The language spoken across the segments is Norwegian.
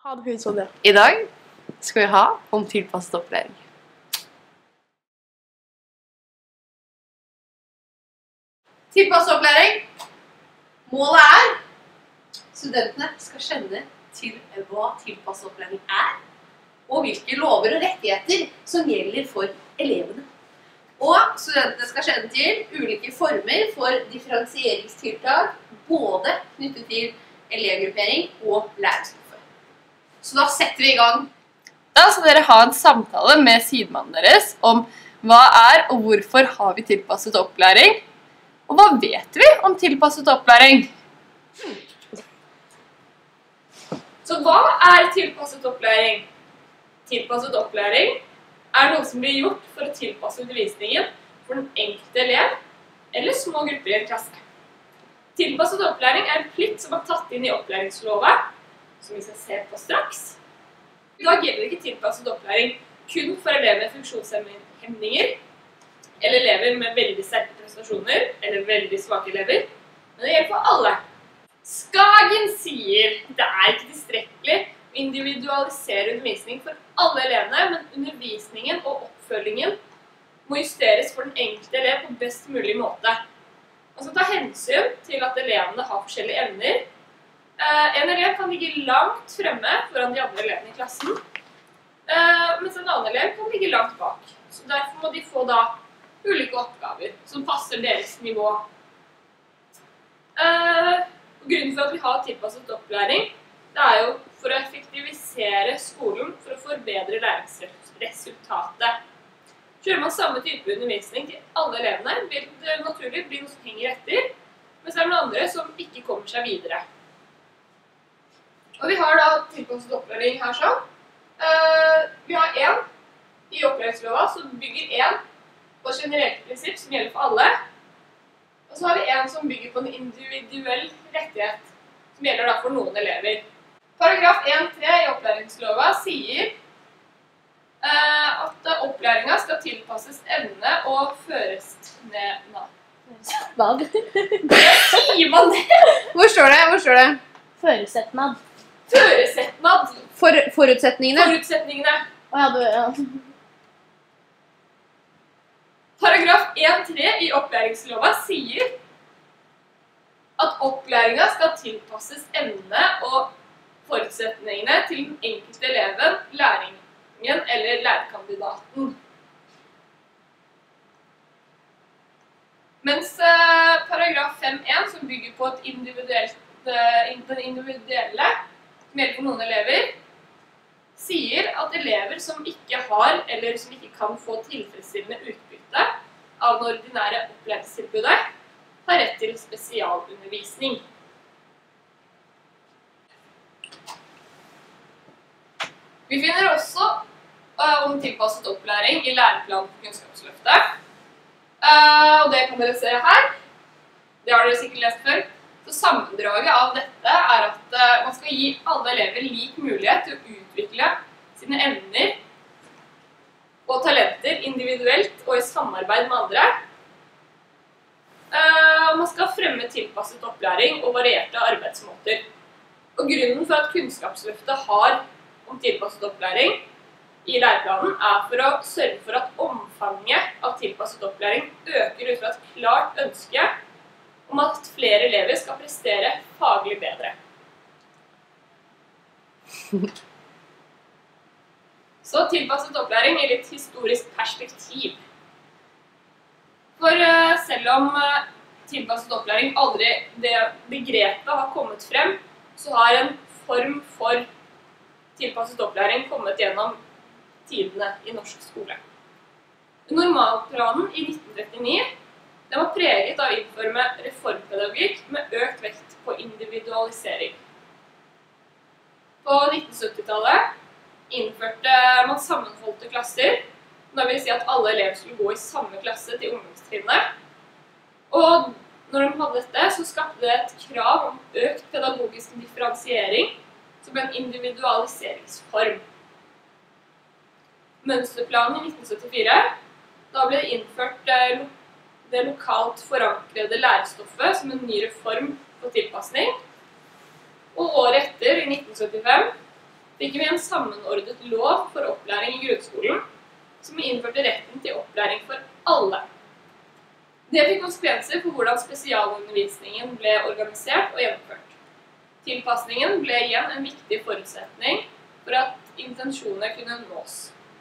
Ha det høyt sånn, ja. I dag skal vi ha om tilpasset opplæring. Tilpasset opplæring. Målet er studentene skal kjenne til hva tilpasset opplæring er, og hvilke lover og rettigheter som gjelder for elevene. Og studentene skal kjenne til ulike former for differensieringstiltak, både knyttet til elevgruppering og lærestoffet. Så da setter vi i gang. Da skal dere ha en samtale med sidemannen deres om hva er og hvorfor har vi tilpasset opplæring, og hva vet vi om tilpasset opplæring? Så hva er tilpasset opplæring? Tilpasset opplæring er noe som blir gjort for å tilpasse undervisningen for den enkelte elev eller små grupper i en klasse. Tilpasset opplæring er en plikt som er tatt inn i opplæringsloven, som vi skal se på straks. I dag gjelder ikke tilpasset opplæring kun for elever med funksjonshemninger, eller elever med veldig sterke prestasjoner, eller veldig svake elever, men det gjelder for alle. Skagen sier det er ikke tilstrekkelig å individualisere undervisning for alle elevene, men undervisningen og oppfølgingen må justeres for den enkelte elev på best mulig måte. Man skal ta hensyn til at elevene har forskjellige evner. En elev kan ligge langt fremme foran de andre elevene i klassen, mens en annen elev kan ligge langt bak. Så derfor må de få da ulike oppgaver som passer deres nivå. Grunnen for at vi har tilpasset opplæring, det er jo for å effektivisere skolen for å forbedre læringsresultatet. Kjører man samme type undervisning til alle elevene, vil det naturlig bli noe som henger etter, mens det er noen andre som ikke kommer seg videre. Og vi har da tilpasset opplæring her sånn. Vi har en i opplæringsloven som bygger en på et generelt prinsipp som gjelder for alle. Og så har vi en som bygger på en individuell rettighet som gjelder da for noen elever. Paragraf 1.3 i opplæringsloven sier at opplæringen skal tilpasses evne og føres ned. Hva? Sier man det? Hvor står det? Hvor står det? Føresetnad. Føresetnad. Forutsetningene. Forutsetningene. Ja. Paragraf 1.3 i opplæringsloven sier at opplæringen skal tilpasses evne og forutsetningene til den enkelte eleven, læringen eller lærekandidaten. Mens paragraf 5.1, som bygger på den individuelle, som gjelder for noen elever, sier at elever som ikke har eller som ikke kan få tilfredsstillende utbytte av det ordinære opplæringstilbudet, har rett til spesialundervisning. Vi finner også om tilpasset opplæring i læreplanen for Kunnskapsløftet. Og det kan dere se her. Det har dere sikkert lest før. Så sammendraget av dette er at man skal gi alle elever lik mulighet til å utvikle sine evner og talenter individuelt og i samarbeid med andre. Man skal fremme tilpasset opplæring og varierte arbeidsmåter. Og grunnen for at Kunnskapsløftet har om tilpasset opplæring i læreplanen er for å sørge for at omfanget av tilpasset opplæring øker ut fra et klart ønske om at flere elever skal prestere faglig bedre. Så tilpasset opplæring i litt historisk perspektiv. For selv om tilpasset opplæring aldri det begrepet har kommet frem, så har en form for tilpasset opplæring kommet gjennom tidene i norsk skole. Normalplanen i 1939 den var preget av å innføre reformpedagogikk med økt vekt på individualisering. På 1970-tallet innførte man sammenholdte klasser, det vil si at alle elever skulle gå i samme klasse til ungdomstrinnet. Og når de hadde dette, så skapte det et krav om økt pedagogisk differensiering som en individualiseringsform. Mønsterplanen i 1974, da ble det innført det lokalt forankrede lærestoffet som en ny reform for tilpasning. Og året etter, i 1975, fikk vi en sammenordnet lov for opplæring i grunnskolen, som innførte retten til opplæring for alle. Det fikk konsekvenser for hvordan spesialundervisningen ble organisert og gjennomført. Tilpasningen ble igjen en viktig forutsetning for at intensjoner kunne nås.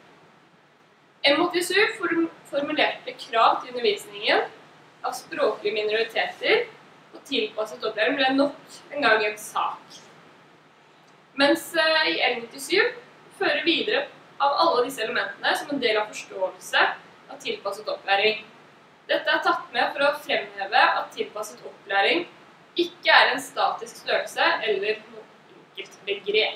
M87 formulerte krav til undervisningen av språklige minoriteter, og tilpasset opplæring ble nok en gang en sak. Mens i L97 fører videre av alle disse elementene som en del av forståelse av tilpasset opplæring. Dette er tatt med for å fremheve at tilpasset opplæring ikke er en statisk størrelse eller noe enkelt begrep.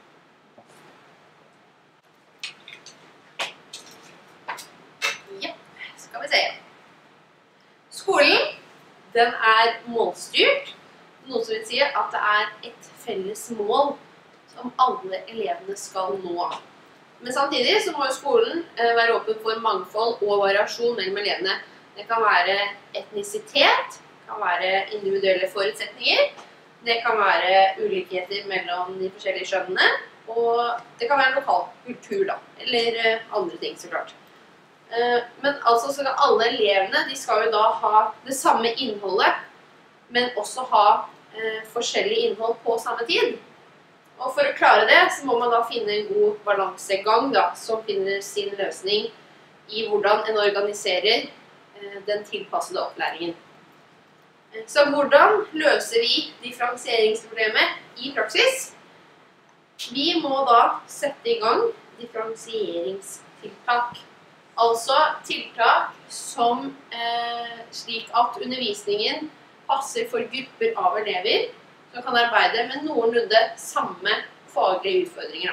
Ja, skal vi se. Skolen, den er målstyrt, noe som vil si at det er et felles mål som alle elevene skal nå. Men samtidig så må jo skolen være åpen for mangfold og variasjon mellom elevene. Det kan være etnisitet, det kan være individuelle forutsetninger, det kan være ulikheter mellom de forskjellige skjønnene, og det kan være lokal kultur da, eller andre ting så klart. Men altså så skal alle elevene, de skal jo da ha det samme innholdet, men også ha forskjellig innhold på samme tid. Og for å klare det, så må man da finne en god balansegang da, som finner sin løsning i hvordan en organiserer den tilpassede opplæringen. Så hvordan løser vi differensieringsproblemet i praksis? Vi må da sette i gang differensieringstiltak. Altså tiltak som slik at undervisningen passer for grupper av elever som kan arbeide med noenlunde samme faglige utfordringer.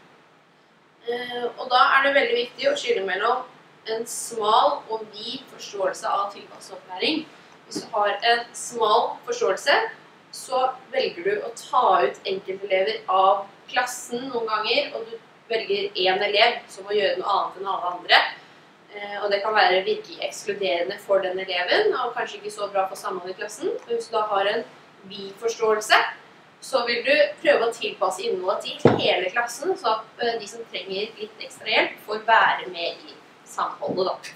Og da er det veldig viktig å skille mellom en smal og vid forståelse av tilpasset opplæring. Hvis du har en smal forståelse, så velger du å ta ut enkeltelever av klassen noen ganger, og du velger en elev som må gjøre noe annet enn alle andre. Og det kan virke ekskluderende for den eleven, og kanskje ikke så bra for samholdet i klassen. Og hvis du da har en vid forståelse, så vil du prøve å tilpasse innholdet til hele klassen, så at de som trenger litt ekstra hjelp får være med i samholdet da.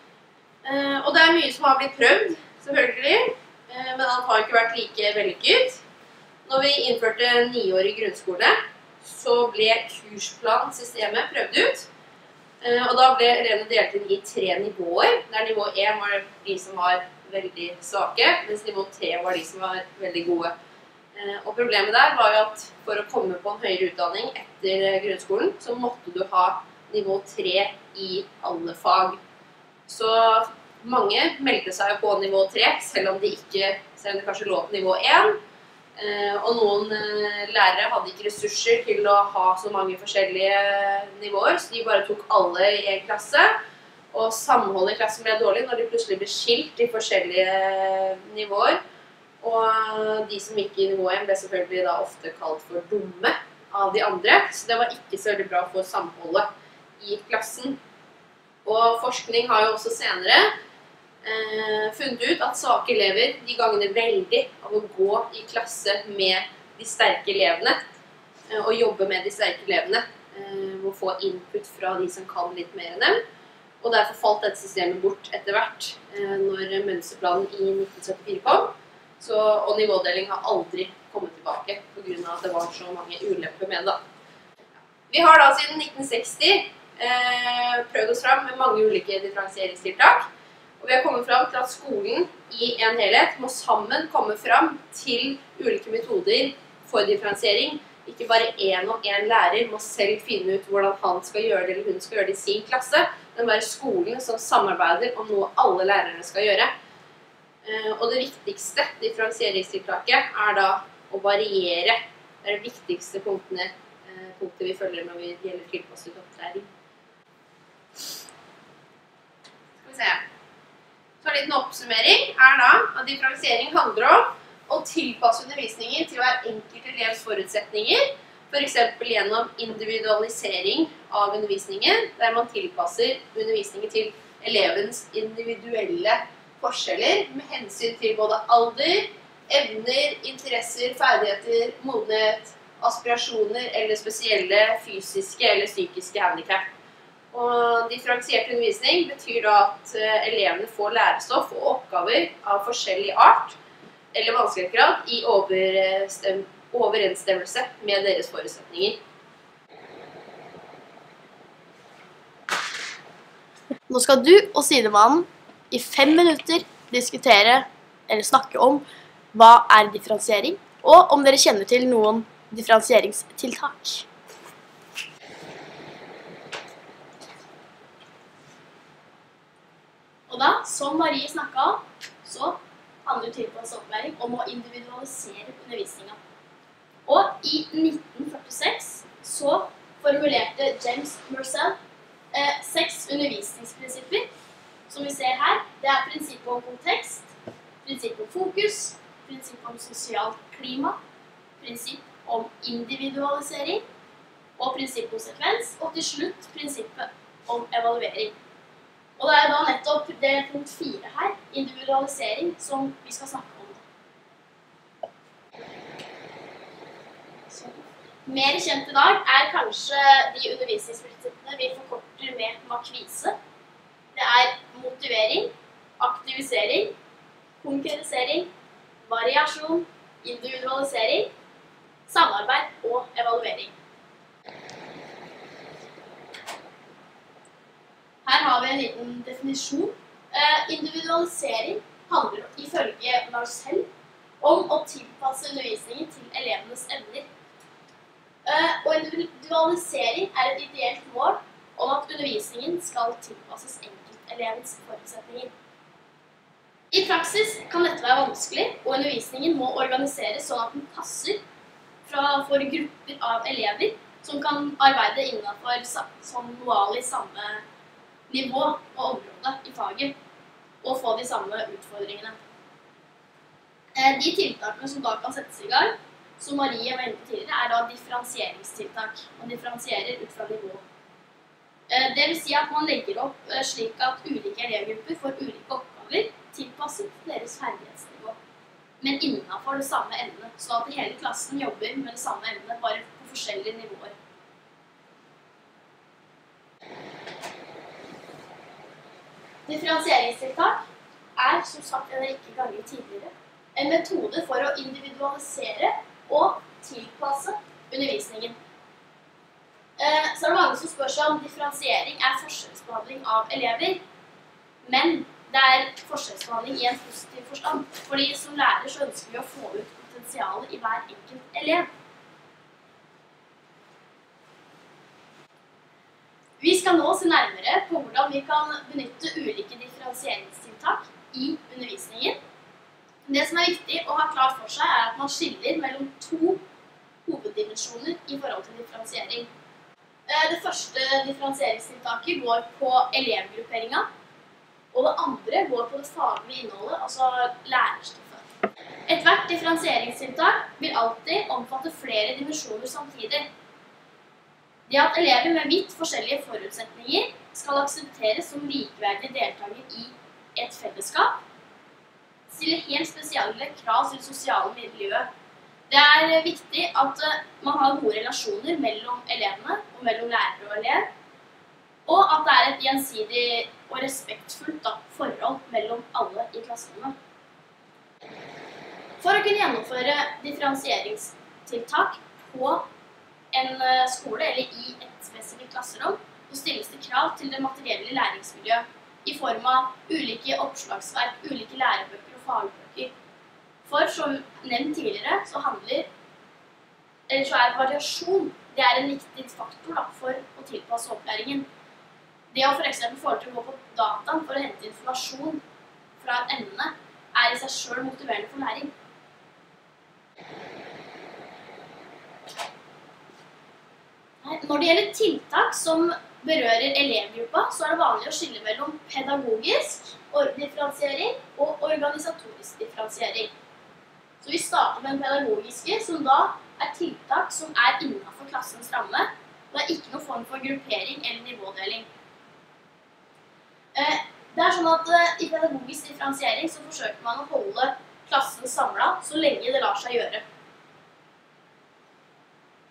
Og det er mye som har blitt prøvd, selvfølgelig, men alt har ikke vært like vellykket. Når vi innførte 9-årig grunnskole, så ble kursplansystemet prøvd ut. Og da ble elevene delt inn i 3 nivåer, der nivå 1 var de som var veldig svake, mens nivå 3 var de som var veldig gode. Og problemet der var jo at for å komme på en høyere utdanning etter grunnskolen, så måtte du ha nivå 3 i alle fag. Så mange meldte seg på nivå 3, selv om de kanskje lå på nivå 1. Og noen lærere hadde ikke ressurser til å ha så mange forskjellige nivåer, så de bare tok alle i en klasse. Og samholdet i klassen ble dårlig når de plutselig ble skilt i forskjellige nivåer. Og de som gikk i nivå 1 ble selvfølgelig da ofte kalt for dumme av de andre, så det var ikke så veldig bra for samholdet i klassen. Og forskning har jo også senere funnet ut at svake elever, de gagner veldig av å gå i klasse med de sterke elevene, og jobbe med de sterke elevene, og få input fra de som kan litt mer enn dem. Og derfor falt dette systemet bort etter hvert, når mønsterplanen i 1974 kom. Og nivådeling har aldri kommet tilbake, på grunn av at det var så mange ulemper med det. Vi har da siden 1960 prøvd oss fram med mange ulike differensieringstiltak. Og vi har kommet fram til at skolen i en helhet må sammen komme fram til ulike metoder for differensiering. Ikke bare en og en lærer må selv finne ut hvordan han skal gjøre det, eller hun skal gjøre det i sin klasse. Det må være skolen som samarbeider om noe alle lærerne skal gjøre. Og det viktigste differensieringstiltaket er da å variere. Det er det viktigste punktet vi følger når vi gjelder tilpasset opplæring. Skal vi se. Så en liten oppsummering er da at differensiering handler om å tilpasse undervisningen til hver enkelt elevs forutsetninger, for eksempel gjennom individualisering av undervisningen, der man tilpasser undervisningen til elevens individuelle forskjeller med hensyn til både alder, evner, interesser, ferdigheter, modenhet aspirasjoner eller spesielle fysiske eller psykiske handicap. Og differensiert undervisning betyr da at elevene får lærestoff og oppgaver av forskjellig art eller vanskelighetsgrad i overensstemmelse med deres forutsetninger. Nå skal du og sidemannen i 5 minutter diskutere eller snakke om hva er differensiering, og om dere kjenner til noen differensieringstiltak. Og da, som Marie snakket om, så handler tilpasset opplæring om å individualisere undervisningen. Og i 1946 så formulerte James Mersenne 6 undervisningsprinsipper. Som vi ser her, det er prinsippet om kontekst, prinsippet om fokus, prinsippet om sosialt klima, prinsipp om individualisering, og prinsippet om sekvens, og til slutt prinsippet om evaluering. Og det er da nettopp det punkt 4 her, individualisering, som vi skal snakke om. Mer kjent i dag er kanskje de undervisningsprinsippene vi forkorter med makvise. Det er motivering, aktivisering, konkretisering, variasjon, individualisering, samarbeid og evaluering. Her har vi en liten definisjon. Individualisering handler ifølge Marcel om å tilpasse undervisningen til elevenes evner. Og individualisering er et ideelt mål om at undervisningen skal tilpasses enkeltelevens forutsetninger. I praksis kan dette være vanskelig, og undervisningen må organiseres sånn at den passer for grupper av elever som kan arbeide innenfor som noe samme nivå og område i faget, og få de samme utfordringene. De tiltakene som da kan settes i gang, som Marie var inne på tidligere, er da differensieringstiltak. Man differensierer ut fra nivå. Det vil si at man legger opp slik at ulike elevgrupper får ulike oppgaver tilpasset deres ferdighetsnivå, men innenfor det samme emnet, så at hele klassen jobber med det samme emnet, bare på forskjellige nivåer. Differensieringstiltak er, som sagt en rekke ganger tidligere, en metode for å individualisere og tilpasse undervisningen. Så er det mange som spør seg om differensiering er forskjellsbehandling av elever, men det er forskjellsbehandling i en positiv forstand, fordi som lærer så ønsker vi å få ut potensialet i hver enkelt elev. Vi skal nå se nærmere på hvordan vi kan benytte ulike differensieringstiltak i undervisningen. Det som er viktig å ha klart for seg er at man skiller mellom 2 hoveddimensjoner i forhold til differensiering. Det første differensieringstiltaket går på elevgrupperingen, og det andre går på det faglige innholdet, altså lærerstoffet. Ethvert differensieringstiltak vil alltid omfatte flere dimensjoner samtidig. Det at elever med vidt forskjellige forutsetninger skal aksepteres som likeverdige deltakere i et fellesskap, stiller helt spesielle krav til sosiale miljø. Det er viktig at man har gode relasjoner mellom elevene og mellom lærer og elev, og at det er et gjensidig og respektfullt forhold mellom alle i klasserommet. For å kunne gjennomføre differensieringstiltak på en skole eller i et spesifikt klasserom, så stilles det krav til det materielle læringsmiljøet i form av ulike oppslagsverk, ulike lærebøker og fagbøker. For som nevnt tidligere, så er variasjon det er en viktig faktor for å tilpasse opplæringen. Det å for eksempel få til å gå på dataen for å hente informasjon fra et emne er i seg selv motiverende for læring. Når det gjelder tiltak som berører elevgruppa, så er det vanlig å skille mellom pedagogisk differensiering og organisatorisk differensiering. Så vi starter med den pedagogiske, som da er tiltak som er innenfor klassens ramme, og det er ikke noen form for gruppering eller nivådeling. Det er sånn at i pedagogisk differensiering så forsøker man å holde klassen samlet så lenge det lar seg gjøre.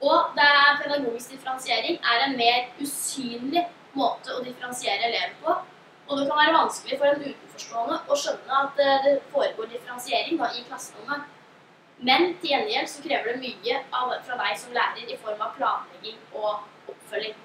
Og pedagogisk differensiering er en mer usynlig måte å differensiere elever på, og det kan være vanskelig for en utenforstående å skjønne at det foregår differensiering da, i klasserommet. Men til gjengjeld så krever det mye fra deg som lærer i form av planlegging og oppfølging.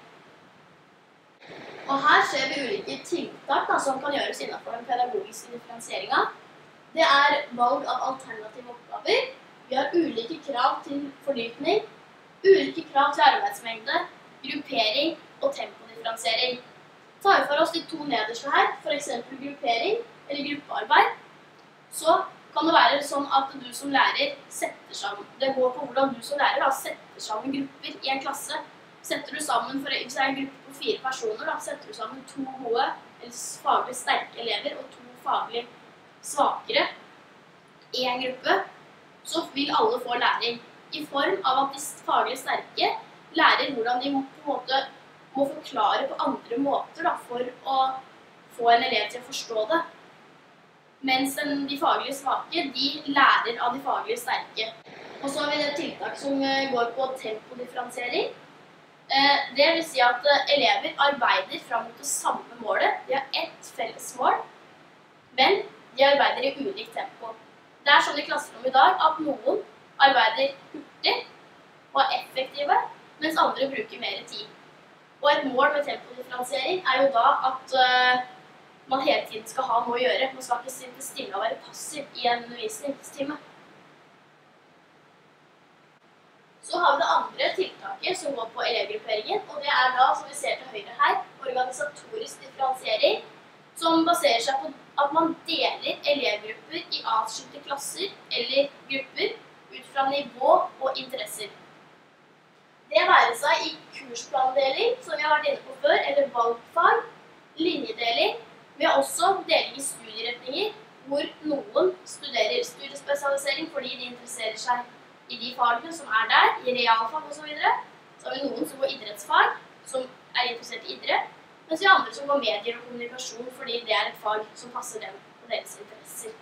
Og her ser vi ulike tiltak da, som kan gjøres innenfor den pedagogiske differensieringen. Det er valg av alternative oppgaver. Vi har ulike krav til fordypning, ulike krav til arbeidsmengde, gruppering og tempodifferensiering. Tar vi for oss de to nederste her, for eksempel gruppering eller gruppearbeid, så kan det være sånn at du som lærer setter sammen. Det går på hvordan du som lærer da, setter sammen grupper i en klasse. Setter du sammen, hvis det er en gruppe på 4 personer, da, setter du sammen 2 gode eller faglig sterke elever og 2 faglig svakere i en gruppe, så vil alle få læring. I form av at de faglig sterke lærer hvordan de på en måte må forklare på andre måter da, for å få en elev til å forstå det. Mens de faglig svake, de lærer av de faglig sterke. Og så har vi et tiltak som går på tempodifferensiering. Det vil si at elever arbeider fram mot det samme målet. De har ett felles mål, men de arbeider i ulikt tempo. Det er sånn i klasserommet i dag at noen arbeider hurtig og er effektive, mens andre bruker mer tid. Og et mål med tempodifferensiering er jo da at man hele tiden skal ha noe å gjøre. Man skal ikke sitte stille og være passiv i en undervisningstime. Så har vi det andre tiltaket som går på elevgrupperingen, og det er da, som vi ser til høyre her, organisatorisk differensiering, som baserer seg på at man deler elevgrupper i atskilte klasser eller grupper ut fra nivå og interesser. Det være seg i kursplandeling, som vi har vært inne på før, eller valgfag, linjedeling. Vi har også deling i studieretninger, hvor noen studerer studiespesialisering fordi de interesserer seg i de fagene som er der, i realfag og så videre. Så har vi noen som går idrettsfag, som er interessert i idrett, mens vi har andre som går medier og kommunikasjon fordi det er et fag som passer dem og deres interesser.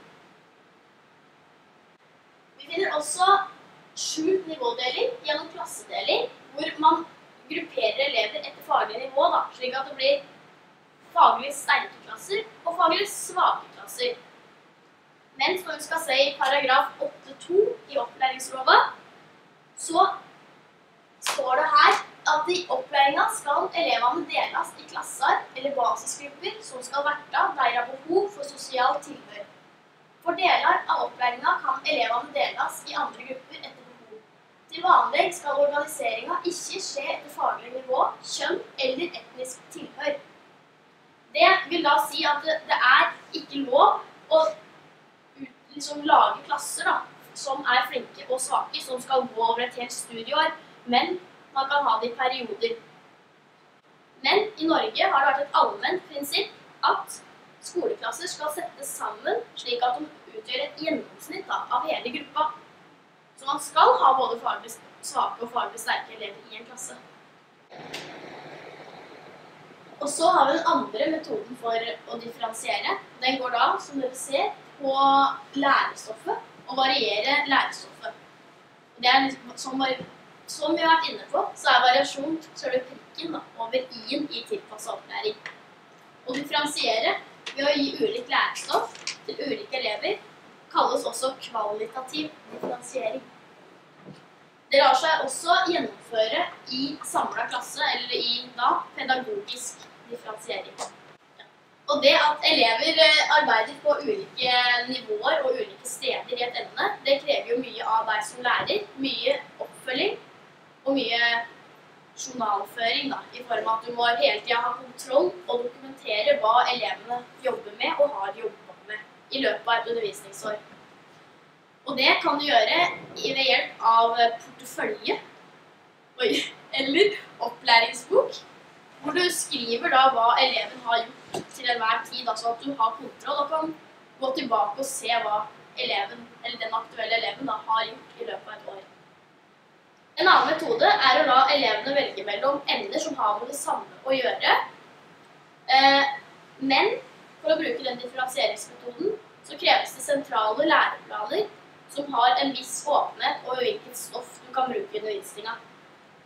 Vi finner også skjult nivådeling gjennom klassedeling, hvor man grupperer elever etter faglig nivå, da, slik at det blir faglig sterke klasser og faglig svake klasser. Men som vi skal se i paragraf 8.2 i opplæringsloven, så står det her at i opplæringen skal elevene deles i klasser eller basisgrupper som skal verta der har behov for sosialt tilhør. For deler av opplæringen kan elevene deles i andre grupper etter behov. Til vanlig skal organiseringen ikke skje etter faglig nivå, kjønn eller etnisk tilhør. Det vil da si at det er ikke lov å lage klasser da, som er flinke og svake, som skal gå over et helt studieår, men man kan ha det i perioder. Men i Norge har det vært et allment prinsipp at skoleklasser skal settes sammen slik at de utgjør et gjennomsnitt da, av hele gruppa. Så man skal ha både faglig svake og faglig sterke elever i en klasse. Og så har vi den andre metoden for å differensiere. Den går da, som dere ser, på lærestoffet og variere lærestoffet. Det er som vi har vært inne på, så er variasjon selve prikken da, over i-en i tilpasset opplæring. Å differensiere ved å gi ulikt lærestoff til ulike elever kalles også kvalitativ differensiering. Det lar seg også gjennomføre i samlet klasse, eller i da, pedagogisk differensiering. Og det at elever arbeider på ulike nivåer og ulike steder i et emne, det krever jo mye av deg som lærer, mye oppfølging og mye journalføring da, i form av at du må hele tiden ha kontroll og dokumentere hva elevene jobber med og har jobbet med i løpet av et undervisningsår. Og det kan du gjøre ved hjelp av portefølje eller opplæringsbok, hvor du skriver da hva eleven har gjort til enhver tid, da, sånn at du har kontroll og kan gå tilbake og se hva eleven, eller den aktuelle eleven da, har gjort i løpet av et år. En annen metode er å la elevene velge mellom emner som har med det samme å gjøre. Men for å bruke den differensieringsmetoden så kreves det sentrale læreplaner som har en viss åpenhet over hvilket stoff du kan bruke i undervisningen.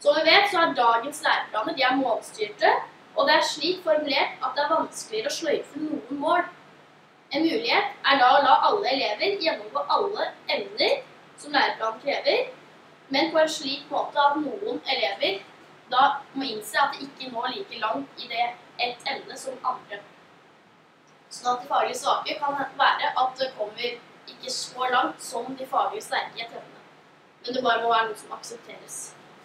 Som vi vet, så er dagens læreplaner de er målstyrte, og det er slik formulert at det er vanskeligere å sløyfe noen mål. En mulighet er da å la alle elever gjennomgå alle emner som læreplanen krever, men på en slik måte at noen elever da må innse at de ikke når like langt i det et emne som andre. Sånn at de faglig svake kan være at det kommer ikke så langt som de faglig sterke i et emne. Men det bare må være noe som aksepteres.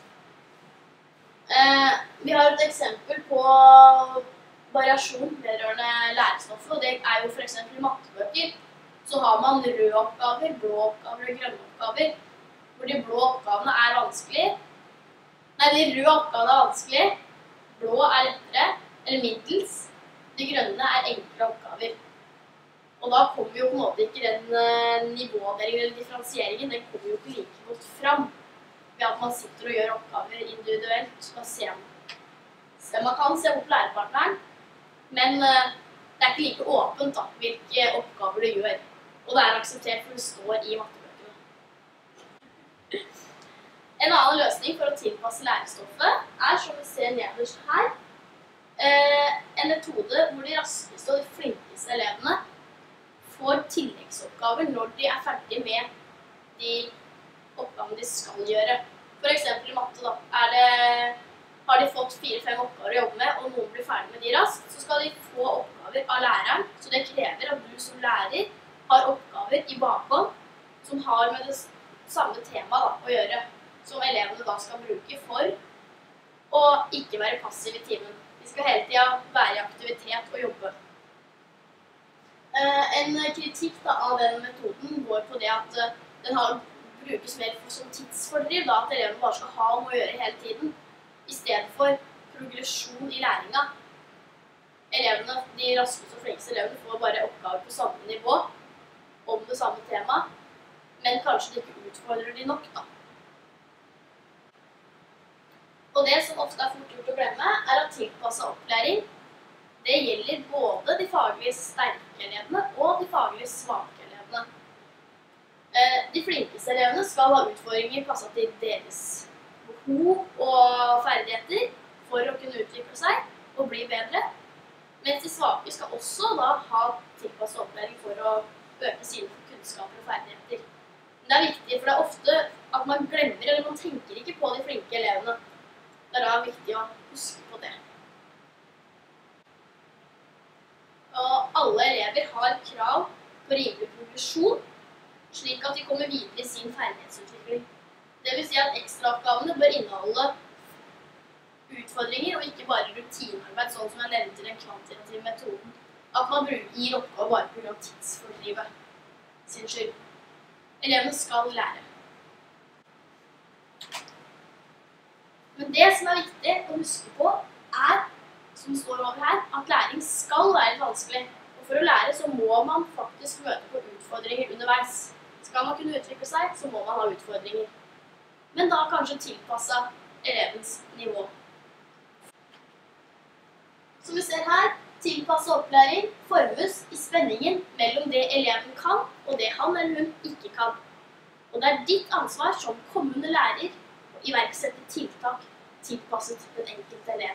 Vi har et eksempel på variasjon vedrørende lærestoffet, og det er jo for eksempel i mattebøker. Så har man røde oppgaver, blå oppgaver og grønne oppgaver, hvor de blå oppgavene er vanskelig. Nei, de røde oppgavene er vanskelig, blå er lettere, eller middels. De grønne er enkle oppgaver. Og da kommer jo på en måte ikke den nivådelingen eller differensieringen, den kommer jo ikke like godt fram ved at man sitter og gjør oppgaver individuelt. Man kan se opp lærepartneren, men det er ikke like åpent da, hvilke oppgaver du gjør. Og det er akseptert for det står i mattebøkene. En annen løsning for å tilpasse lærestoffet er, som vi ser nederst her, en metode hvor de raskeste og de flinkeste elevene får tilleggsoppgaver når de er ferdige med de oppgavene de skal gjøre. For eksempel i matte da, har de fått 4-5 oppgaver å jobbe med, og noen blir ferdig med de raskt, så skal de få oppgaver av læreren. Så det krever at du som lærer har oppgaver i bakhånd som har med det samme tema da, å gjøre, som elevene da skal bruke for å ikke være passiv i timen. De skal hele tiden være i aktivitet og jobbe. En kritikk da, av den metoden går på det at den brukes mer som tidsfordriv, da, at elevene bare skal ha noe å gjøre hele tiden, i stedet for progresjon i læringa. Elevene, de raskeste og flinkeste elevene får bare oppgaver på samme nivå, om det samme tema, men kanskje det ikke utfordrer de nok da. Og det som ofte er fort gjort å glemme, er at tilpasset opplæring, det gjelder både de faglig sterke elevene og de faglig svake elevene. De flinkeste elevene skal ha utfordringer passet til deres behov og ferdigheter for å kunne utvikle seg og bli bedre, mens de svake skal også da ha tilpasset opplæring for å øke sine kunnskaper og ferdigheter. Men det er viktig, for det er ofte at man glemmer, eller man tenker ikke på de flinke elevene. Det er da viktig å huske på det. Og alle elever har krav på rimelig progresjon, slik at de kommer videre i sin ferdighetsutvikling. Det vil si at ekstraoppgavene bør inneholde utfordringer og ikke bare rutinearbeid, sånn som jeg nevnte i den kvantitative metoden. At man gir oppgaver bare på grunn av tidsfordrivet sin skyld. Elevene skal lære. Men det som er viktig å huske på er, som står over her, at læring skal være litt vanskelig. Og for å lære så må man faktisk møte på utfordringer underveis. Skal man kunne utvikle seg, så må man ha utfordringer. Men da kanskje tilpasse elevens nivå. Som vi ser her, tilpasse opplæring formes i spenningen mellom det eleven kan og det han eller hun ikke kan. Og det er ditt ansvar som kommende lærer å iverksette tiltak tilpasset den enkelte elev.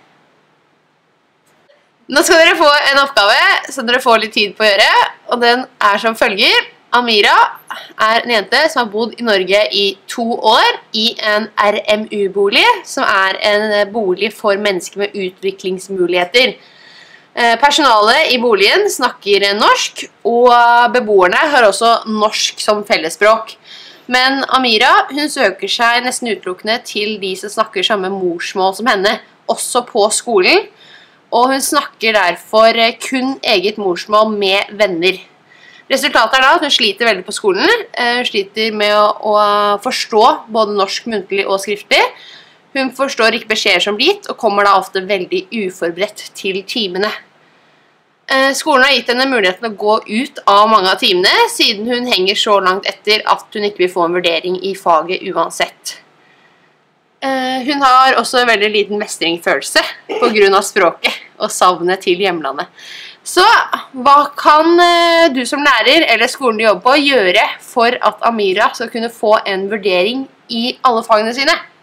Nå skal dere få en oppgave som dere får litt tid på å gjøre, og den er som følger. Amira er en jente som har bodd i Norge i 2 år i en RMU-bolig, som er en bolig for mennesker med utviklingsmuligheter. Personalet i boligen snakker norsk, og beboerne har også norsk som fellesspråk. Men Amira, hun søker seg nesten utelukkende til de som snakker samme morsmål som henne, også på skolen, og hun snakker derfor kun eget morsmål med venner. Resultatet er da at hun sliter veldig på skolen. Hun sliter med å forstå både norsk muntlig og skriftlig. Hun forstår ikke beskjeder som blir gitt, og kommer da ofte veldig uforberedt til timene. Skolen har gitt henne muligheten å gå ut av mange av timene, siden hun henger så langt etter at hun ikke vil få en vurdering i faget uansett. Hun har også en veldig liten mestringsfølelse på grunn av språket og savnet til hjemlandet. Så hva kan du som lærer eller skolen du jobber på gjøre for at Amira skal kunne få en vurdering i alle fagene sine?